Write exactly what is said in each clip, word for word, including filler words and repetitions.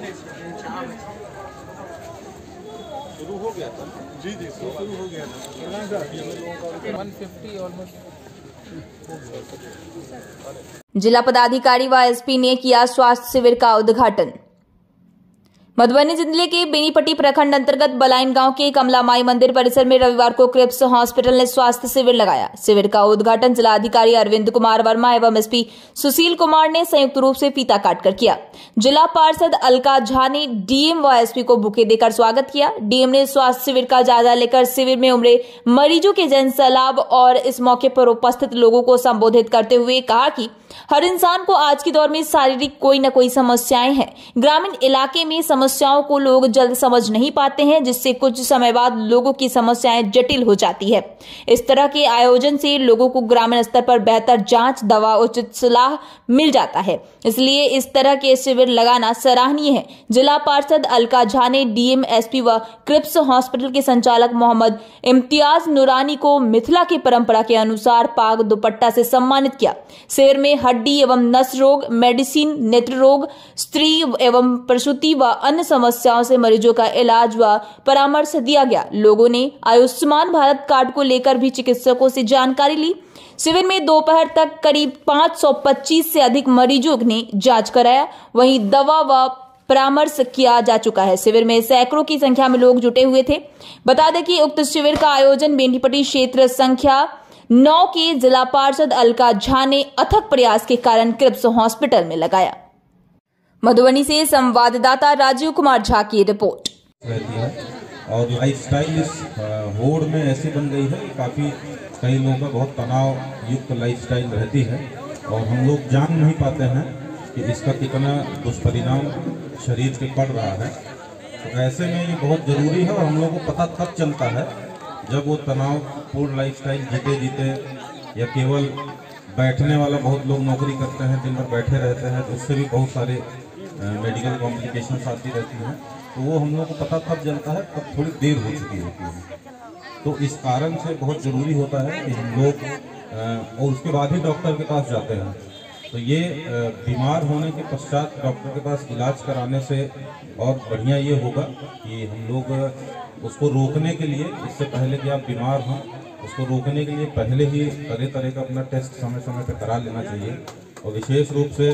शुरू हो गया था। जी जी शुरू हो गया था। One fifty almost. जिला पदाधिकारी व एसपी ने किया स्वास्थ्य शिविर का उद्घाटन। मधुबनी जिले के बेनीपट्टी प्रखंड अंतर्गत बलाइन गांव के कमला माई मंदिर परिसर में रविवार को क्रिप्स हॉस्पिटल ने स्वास्थ्य शिविर लगाया। शिविर का उद्घाटन जिलाधिकारी अरविंद कुमार वर्मा एवं एसपी सुशील कुमार ने संयुक्त रूप से फीता काटकर किया। जिला पार्षद अलका झा ने डीएम व एसपी को बुके देकर स्वागत किया। डीएम ने स्वास्थ्य शिविर का जायजा लेकर शिविर में उमड़े मरीजों के जन सैलाब और इस मौके पर उपस्थित लोगों को संबोधित करते हुए कहा कि हर इंसान को आज के दौर में शारीरिक कोई न कोई समस्याएं हैं। ग्रामीण इलाके में समस्याओं को लोग जल्द समझ नहीं पाते हैं, जिससे कुछ समय बाद लोगों की समस्याएं जटिल हो जाती है। इस तरह के आयोजन से लोगों को ग्रामीण स्तर पर बेहतर जांच, दवा, उचित सलाह मिल जाता है। इसलिए इस तरह के शिविर लगाना सराहनीय है। जिला पार्षद अलका झा ने डीएम, एसपी व क्रिप्स हॉस्पिटल के संचालक मोहम्मद इम्तियाज नूरानी को मिथिला की परंपरा के अनुसार पाग दुपट्टा से सम्मानित किया। शिविर में हड्डी एवं नस रोग, मेडिसिन, नेत्र रोग, स्त्री एवं प्रसूति व अन्य समस्याओं से मरीजों का इलाज व परामर्श दिया गया। लोगों ने आयुष्मान भारत कार्ड को लेकर भी चिकित्सकों से जानकारी ली। शिविर में दोपहर तक करीब पाँच सौ पच्चीस से अधिक मरीजों ने जांच कराया, वहीं दवा व परामर्श किया जा चुका है। शिविर में सैकड़ों की संख्या में लोग जुटे हुए थे। बता दें कि उक्त शिविर का आयोजन बेनीपट्टी क्षेत्र संख्या नौ के जिला पार्षद अलका झा ने अथक प्रयास के कारण क्रिप्स हॉस्पिटल में लगाया। मधुबनी से संवाददाता राजीव कुमार झा की रिपोर्ट। रहती है और लाइफस्टाइल इस होड़ में ऐसी बन गई है कि काफ़ी कई लोगों का बहुत तनाव युक्त लाइफस्टाइल रहती है और हम लोग जान नहीं पाते हैं कि इसका कितना दुष्परिणाम शरीर पे पड़ रहा है। तो ऐसे में ये बहुत ज़रूरी है और हम लोगों को पता तब चलता है जब वो तनावपूर्ण लाइफस्टाइल जीते जीते या केवल बैठने वाला, बहुत लोग नौकरी करते हैं, दिन भर बैठे रहते हैं, तो उससे भी बहुत सारे मेडिकल कॉम्प्लिकेशंस आती रहती हैं। तो वो हम लोग को पता तब चलता है तब थोड़ी देर हो चुकी होती है। तो इस कारण से बहुत ज़रूरी होता है कि हम लोग और उसके बाद ही डॉक्टर के पास जाते हैं। तो ये बीमार होने के पश्चात डॉक्टर के पास इलाज कराने से और बढ़िया ये होगा कि हम लोग उसको रोकने के लिए, इससे पहले कि आप बीमार हों, उसको रोकने के लिए पहले ही तरह तरह का अपना टेस्ट समय समय पर करा लेना चाहिए। और विशेष रूप से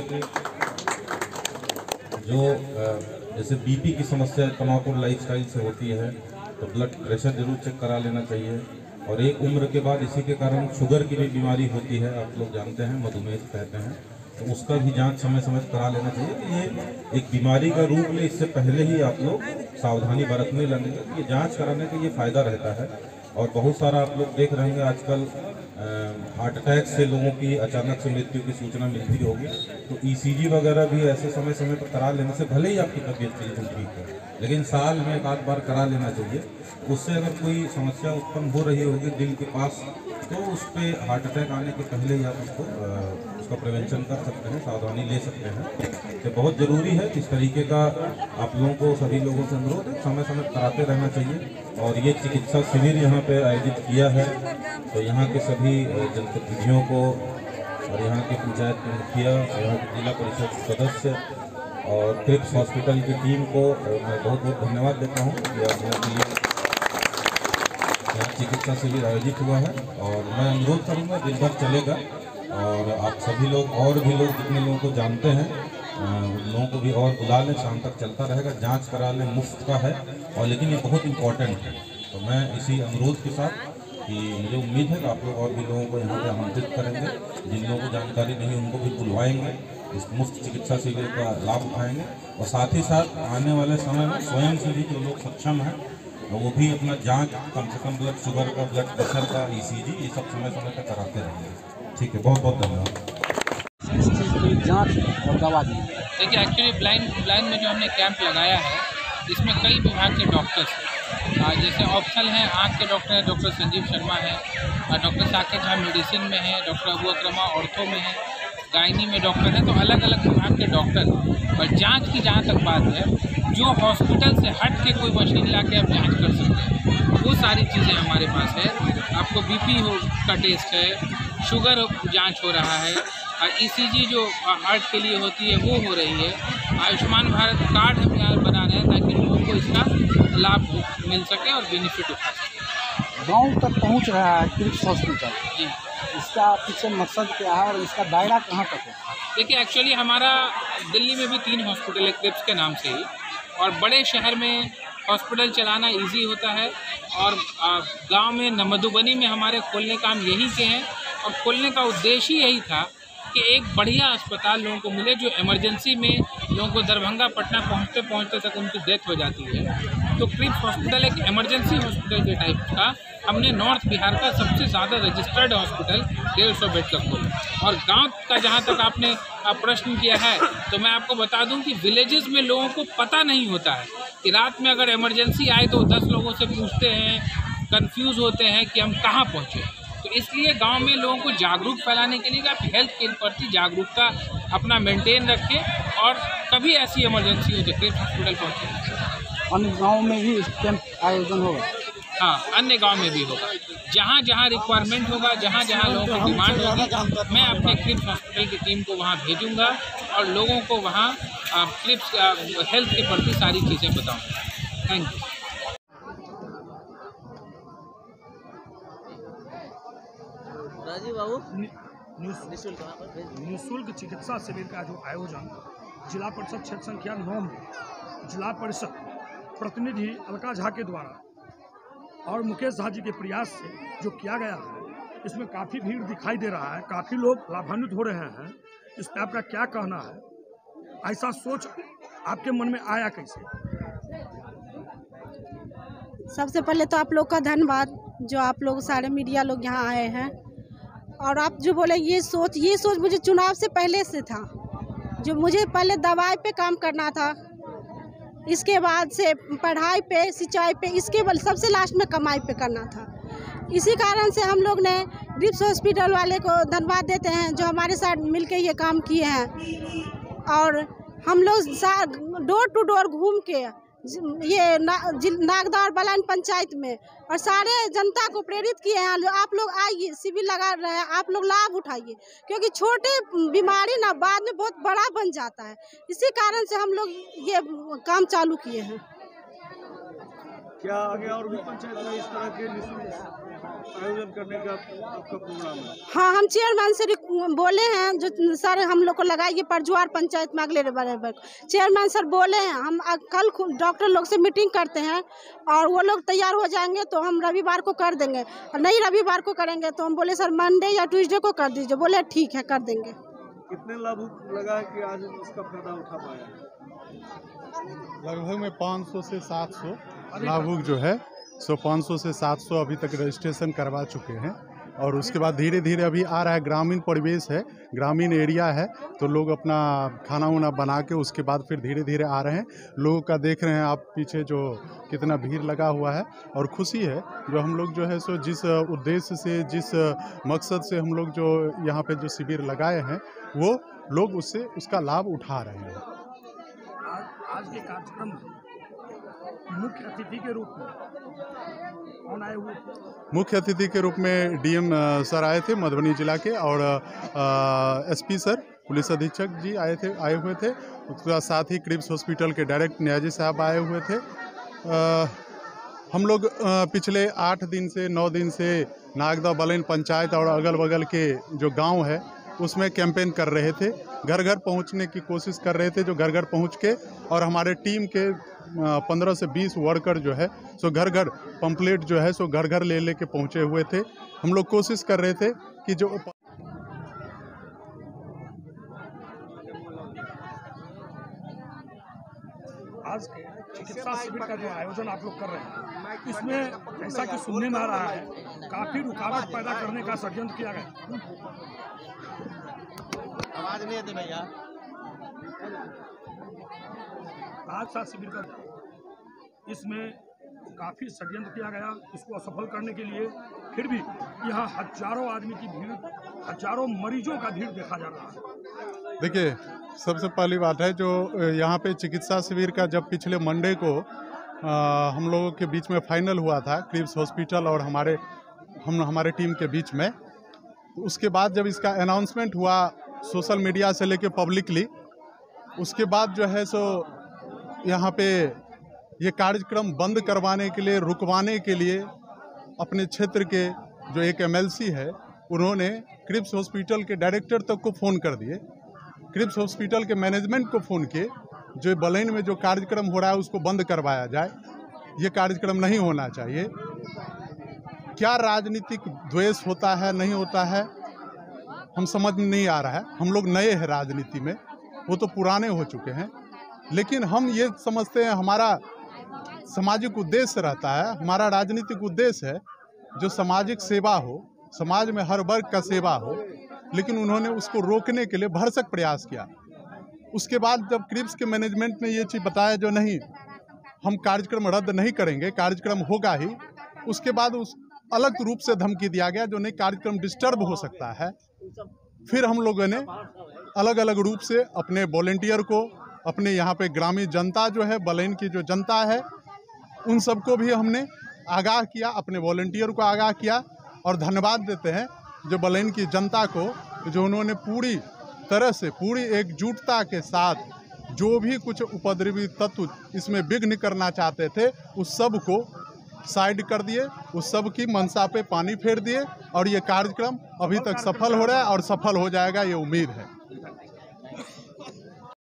जो जैसे बीपी की समस्या तनावपूर्ण लाइफस्टाइल से होती है तो ब्लड प्रेशर जरूर चेक करा लेना चाहिए। और एक उम्र के बाद इसी के कारण शुगर की भी बीमारी होती है, आप लोग जानते हैं, मधुमेह कहते हैं, तो उसका भी जांच समय समय पर करा लेना चाहिए कि ये एक बीमारी का रूप ले, इससे पहले ही आप लोग सावधानी बरतने लगेंगे। ये जांच कराने का ये फायदा रहता है। और बहुत सारा आप लोग देख रहे हैं आजकल हार्ट अटैक से लोगों की अचानक से मृत्यु की सूचना मिलती होगी। तो ईसीजी वगैरह भी ऐसे समय समय पर करा लेने से, भले ही आपकी तबीयत बिल्कुल ठीक है, लेकिन साल में एक आध बार करा लेना चाहिए। उससे अगर कोई समस्या उत्पन्न हो रही होगी दिल के पास, तो उस पर हार्ट अटैक आने के पहले ही आप उसको उसका प्रिवेंशन कर सकते हैं, सावधानी ले सकते हैं। तो बहुत ज़रूरी है इस तरीके का आप लोगों को, सभी लोगों से अनुरोध है, समय समय कराते रहना चाहिए। और ये चिकित्सा शिविर यहाँ पे आयोजित किया है, तो यहाँ के सभी जनप्रतिनिधियों को और यहाँ के पंचायत के मुखिया, यहाँ के जिला परिषद सदस्य और क्रिप्स हॉस्पिटल की टीम को मैं बहुत बहुत धन्यवाद देता हूँ कि आप लोगों के लिए यहाँ चिकित्सा शिविर आयोजित हुआ है। और मैं अनुरोध करूँगा, दिन भर चलेगा और आप सभी लोग और भी लोग जितने लोगों को जानते हैं उन लोगों को भी और बुला लें, शाम तक चलता रहेगा, जांच करा लें, मुफ्त का है और लेकिन ये बहुत इम्पोर्टेंट है। तो मैं इसी अनुरोध के साथ कि मुझे उम्मीद है कि आप लोग और भी लोगों को यहाँ पे आमंत्रित करेंगे, जिन लोगों को जानकारी नहीं उनको भी बुलवाएंगे, इस मुफ्त चिकित्सा शिविर का लाभ उठाएंगे। और साथ ही साथ आने वाले समय में स्वयं से भी जो लोग सक्षम हैं वो भी अपना जांच, कम से कम ब्लड शुगर का, ब्लड प्रेशर का, ईसीजी, ये सब समय समय पर कराते रहेंगे। ठीक है, बहुत बहुत धन्यवाद। जांच और दवा दी। देखिए, एक्चुअली ब्लाइंड ब्लाइंड में जो हमने कैंप लगाया है, इसमें कई विभाग के डॉक्टर्स हैं। जैसे ऑप्शनल हैं, आँख के डॉक्टर हैं, डॉक्टर संजीव शर्मा है, डॉक्टर साकेत झा मेडिसिन में है, डॉक्टर अबू अक्रमा ऑर्थो में है, गायनी में डॉक्टर है। तो अलग अलग विभाग के डॉक्टर। और जांच की जहाँ तक बात है, जो हॉस्पिटल से हट के कोई मशीन ला के आप जाँच कर सकते हैं, वो सारी चीज़ें हमारे पास है। आपको बीपी हो का टेस्ट है, शुगर जांच हो रहा है, ईसीजी जो हार्ट के लिए होती है वो हो रही है। आयुष्मान भारत कार्ड हम यहाँ बना रहे हैं ताकि लोगों को इसका लाभ मिल सके और बेनिफिट उठा सके। गांव तक पहुंच रहा है क्रिप्स हॉस्पिटल, जी इसका पीछे मकसद क्या है और इसका दायरा कहाँ तक है? देखिए, एक्चुअली हमारा दिल्ली में भी तीन हॉस्पिटल है क्रिप्स के नाम से ही, और बड़े शहर में हॉस्पिटल चलाना इजी होता है, और गांव में मधुबनी में हमारे खोलने का हम यही के हैं, और खोलने का उद्देश्य ही यही था कि एक बढ़िया अस्पताल लोगों को मिले। जो इमरजेंसी में लोगों को दरभंगा पटना पहुंचते पहुंचते तक उनकी डेथ हो जाती है, तो क्रिप्स हॉस्पिटल एक इमरजेंसी हॉस्पिटल के टाइप का हमने नॉर्थ बिहार का सबसे ज़्यादा रजिस्टर्ड हॉस्पिटल डेढ़ सौ बेड का खोला। और गांव का जहां तक आपने प्रश्न किया है, तो मैं आपको बता दूं कि विलेजेस में लोगों को पता नहीं होता है कि रात में अगर इमरजेंसी आए तो दस लोगों से पूछते हैं, कंफ्यूज होते हैं कि हम कहाँ पहुँचे। तो इसलिए गांव में लोगों को जागरूक फैलाने के लिए आप हेल्थ के प्रति जागरूकता अपना मेंटेन रखें, और कभी ऐसी इमरजेंसी हो तो क्रिप्स हॉस्पिटल पहुँचे। अन्य गाँव में भी इस कैंप आयोजन होगा? हाँ, अन्य गांव में भी होगा। जहाँ जहाँ रिक्वायरमेंट होगा, जहाँ जहाँ लोगों की डिमांड होगी, मैं अपने क्रिप्स हॉस्पिटल की टीम को वहाँ भेजूंगा और लोगों को वहाँ क्रिप्स हेल्थ के प्रति सारी चीज़ें बताऊंगा। Thank you. राजीव बाबू, निःशुल्क चिकित्सा शिविर का जो आयोजन जिला परिषद क्षेत्र संख्या नौ में जिला परिषद प्रतिनिधि अलका झा के द्वारा और मुकेश झा जी के प्रयास से जो किया गया है, इसमें काफ़ी भीड़ दिखाई दे रहा है, काफ़ी लोग लाभान्वित हो रहे हैं। इस पे आपका क्या कहना है? ऐसा सोच आपके मन में आया कैसे? सबसे पहले तो आप लोग का धन्यवाद, जो आप लोग सारे मीडिया लोग यहाँ आए हैं। और आप जो बोले ये सोच ये सोच मुझे चुनाव से पहले से था। जो मुझे पहले दवाई पे काम करना था, इसके बाद से पढ़ाई पे, सिंचाई पे, इसके बाद सबसे लास्ट में कमाई पे करना था। इसी कारण से हम लोग ने क्रिप्स हॉस्पिटल वाले को धन्यवाद देते हैं जो हमारे साथ मिलके ये काम किए हैं। और हम लोग डोर टू डोर घूम के ये ना, नागदा और बलान पंचायत में और सारे जनता को प्रेरित किए हैं। आप लोग आइए, शिविर लगा रहे हैं, आप लोग लाभ उठाइए, क्योंकि छोटे बीमारी ना बाद में बहुत बड़ा बन जाता है। इसी कारण से हम लोग ये काम चालू किए हैं। क्या आगे और भी पंचायत में इस तरह के निःशुल्क आयोजन करने का आपका प्रोग्राम है? हाँ, हम चेयरमैन से बोले हैं, जो सर हम लोग को लगाइए परजुआर पंचायत में अगले बराबर। चेयरमैन सर बोले हैं हम कल डॉक्टर लोग से मीटिंग करते हैं और वो लोग तैयार हो जाएंगे तो हम रविवार को कर देंगे, और नहीं रविवार को करेंगे तो हम बोले सर मंडे या ट्यूसडे को कर दीजिए। बोले ठीक है, कर देंगे। कितने लाभ लगा कि आज इसका फायदा उठा पाया? लगभग में पाँच सौ से सात सौ लाभुक जो है सो पाँच सौ से सात सौ अभी तक रजिस्ट्रेशन करवा चुके हैं। और उसके बाद धीरे धीरे अभी आ रहा है, ग्रामीण परिवेश है, ग्रामीण एरिया है, तो लोग अपना खाना वाना बना के उसके बाद फिर धीरे धीरे आ रहे हैं। लोगों का देख रहे हैं आप पीछे जो कितना भीड़ लगा हुआ है, और खुशी है जो हम लोग जो है सो जिस उद्देश्य से, जिस मकसद से हम लोग जो यहाँ पे जो शिविर लगाए हैं, वो लोग उससे उसका लाभ उठा रहे हैं। आज के कार्यक्रम में मुख्य अतिथि के रूप में कौन आए हुए? मुख्य अतिथि के रूप में डीएम सर आए थे मधुबनी जिला के, और एसपी सर, पुलिस अधीक्षक जी आए थे आए हुए थे। उसके साथ ही क्रिप्स हॉस्पिटल के डायरेक्टर न्याजी साहब आए हुए थे। आ, हम लोग आ, पिछले आठ दिन से नौ दिन से नागदा बलैन पंचायत और अगल बगल के जो गांव है उसमें कैंपेन कर रहे थे, घर घर पहुंचने की कोशिश कर रहे थे। जो घर घर पहुंच के, और हमारे टीम के पंद्रह से बीस वर्कर जो है सो घर घर पंपलेट जो है सो घर घर ले लेके पहुंचे हुए थे। हम लोग कोशिश कर रहे थे कि जो आज के चिकित्सा शिविर का जो आयोजन आप लोग कर रहे हैं, इसमें जैसा कि सुनने में आ रहा है काफी रुकावट पैदा करने का षड्यंत्र किया गया। आवाज नहीं आती भैया। आज का शिविर का इसमें काफी षड्यंत्र किया गया, इसको असफल करने के लिए। फिर भी यहाँ हजारों आदमी की भीड़, हजारों मरीजों का भीड़ देखा जा रहा है। देखिए, सबसे पहली बात है जो यहाँ पे चिकित्सा शिविर का जब पिछले मंडे को आ, हम लोगों के बीच में फाइनल हुआ था, क्रिप्स हॉस्पिटल और हमारे हम हमारे टीम के बीच में, तो उसके बाद जब इसका अनाउंसमेंट हुआ सोशल मीडिया से लेके पब्लिकली। उसके बाद जो है सो यहाँ पे ये कार्यक्रम बंद करवाने के लिए, रुकवाने के लिए अपने क्षेत्र के जो एक एमएलसी है उन्होंने क्रिप्स हॉस्पिटल के डायरेक्टर तक को फ़ोन कर दिए, क्रिप्स हॉस्पिटल के मैनेजमेंट को फ़ोन किए, जो बलैन में जो कार्यक्रम हो रहा है उसको बंद करवाया जाए, ये कार्यक्रम नहीं होना चाहिए। क्या राजनीतिक द्वेष होता है नहीं होता है हम समझ में नहीं आ रहा है। हम लोग नए हैं राजनीति में, वो तो पुराने हो चुके हैं, लेकिन हम ये समझते हैं हमारा सामाजिक उद्देश्य रहता है, हमारा राजनीतिक उद्देश्य है जो सामाजिक सेवा हो, समाज में हर वर्ग का सेवा हो, लेकिन उन्होंने उसको रोकने के लिए भरसक प्रयास किया। उसके बाद जब क्रिप्स के मैनेजमेंट ने ये चीज़ बताया जो नहीं हम कार्यक्रम रद्द नहीं करेंगे, कार्यक्रम होगा ही, उसके बाद उस अलग रूप से धमकी दिया गया जो नहीं कार्यक्रम डिस्टर्ब हो सकता है। फिर हम लोगों ने अलग अलग रूप से अपने वॉलंटियर को, अपने यहाँ पे ग्रामीण जनता जो है, बलैन की जो जनता है, उन सबको भी हमने आगाह किया, अपने वॉलंटियर को आगाह किया। और धन्यवाद देते हैं जो बलैन की जनता को, जो उन्होंने पूरी तरह से पूरी एकजुटता के साथ जो भी कुछ उपद्रवी तत्व इसमें विघ्न करना चाहते थे उस सब को साइड कर दिए, उस सब की मनसा पे पानी फेर दिए और ये कार्यक्रम अभी तक सफल हो रहा है और सफल हो जाएगा, ये उम्मीद है।